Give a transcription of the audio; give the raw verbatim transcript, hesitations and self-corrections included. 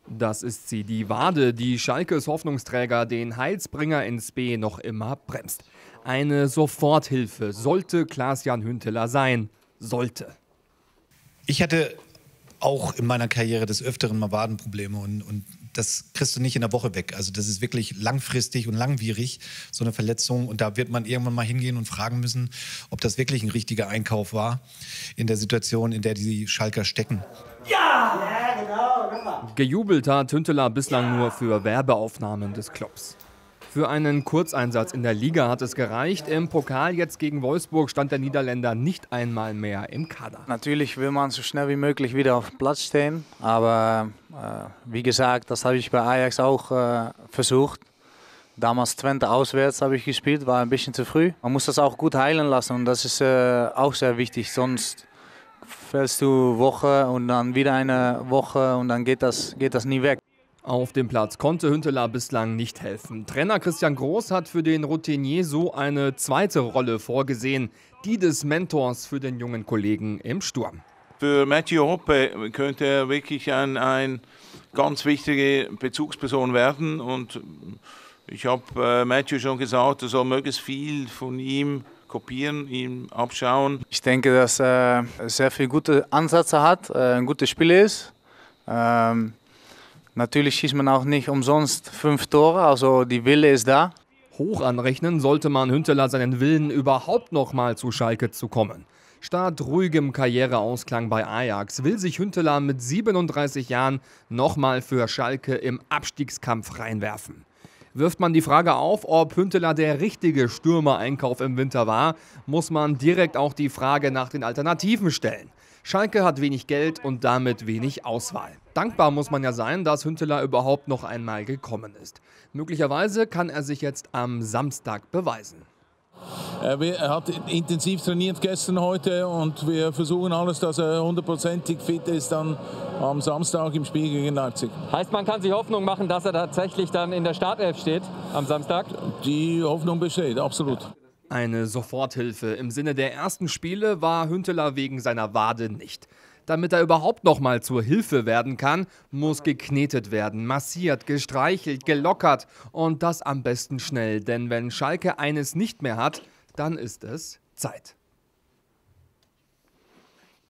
Das ist sie, die Wade, die Schalkes Hoffnungsträger, den Heilsbringer ins B noch immer bremst. Eine Soforthilfe sollte Klaas-Jan Huntelaar sein. Sollte. Ich hatte auch in meiner Karriere des Öfteren mal Wadenprobleme und, und das kriegst du nicht in der Woche weg. Also das ist wirklich langfristig und langwierig, so eine Verletzung. Und da wird man irgendwann mal hingehen und fragen müssen, ob das wirklich ein richtiger Einkauf war in der Situation, in der die Schalker stecken. Ja! Ja, genau. Gejubelt hat Huntelaar bislang nur für Werbeaufnahmen des Clubs. Für einen Kurzeinsatz in der Liga hat es gereicht. Im Pokal jetzt gegen Wolfsburg stand der Niederländer nicht einmal mehr im Kader. Natürlich will man so schnell wie möglich wieder auf dem Platz stehen. Aber äh, wie gesagt, das habe ich bei Ajax auch äh, versucht. Damals Twente auswärts habe ich gespielt, war ein bisschen zu früh. Man muss das auch gut heilen lassen und das ist äh, auch sehr wichtig. Sonst fällst du Woche und dann wieder eine Woche und dann geht das, geht das nie weg. Auf dem Platz konnte Huntelaar bislang nicht helfen. Trainer Christian Groß hat für den Routinier so eine zweite Rolle vorgesehen, die des Mentors für den jungen Kollegen im Sturm. Für Matthew Hoppe könnte er wirklich ein, ein ganz wichtige Bezugsperson werden und ich habe äh, Matthew schon gesagt, er soll möglichst viel von ihm kopieren, ihm abschauen. Ich denke, dass er sehr viele gute Ansätze hat, ein gutes Spiel ist. Ähm, Natürlich schießt man auch nicht umsonst fünf Tore, also die Wille ist da. Hoch anrechnen sollte man Huntelaar seinen Willen, überhaupt noch mal zu Schalke zu kommen. Statt ruhigem Karriereausklang bei Ajax will sich Huntelaar mit siebenunddreißig Jahren noch mal für Schalke im Abstiegskampf reinwerfen. Wirft man die Frage auf, ob Huntelaar der richtige Stürmereinkauf im Winter war, muss man direkt auch die Frage nach den Alternativen stellen. Schalke hat wenig Geld und damit wenig Auswahl. Dankbar muss man ja sein, dass Huntelaar überhaupt noch einmal gekommen ist. Möglicherweise kann er sich jetzt am Samstag beweisen. Er hat intensiv trainiert gestern, heute und wir versuchen alles, dass er hundertprozentig fit ist dann am Samstag im Spiel gegen Leipzig. Heißt, man kann sich Hoffnung machen, dass er tatsächlich dann in der Startelf steht am Samstag? Die Hoffnung besteht, absolut. Eine Soforthilfe im Sinne der ersten Spiele war Huntelaar wegen seiner Wade nicht. Damit er überhaupt noch mal zur Hilfe werden kann, muss geknetet werden, massiert, gestreichelt, gelockert und das am besten schnell. Denn wenn Schalke eines nicht mehr hat, dann ist es Zeit.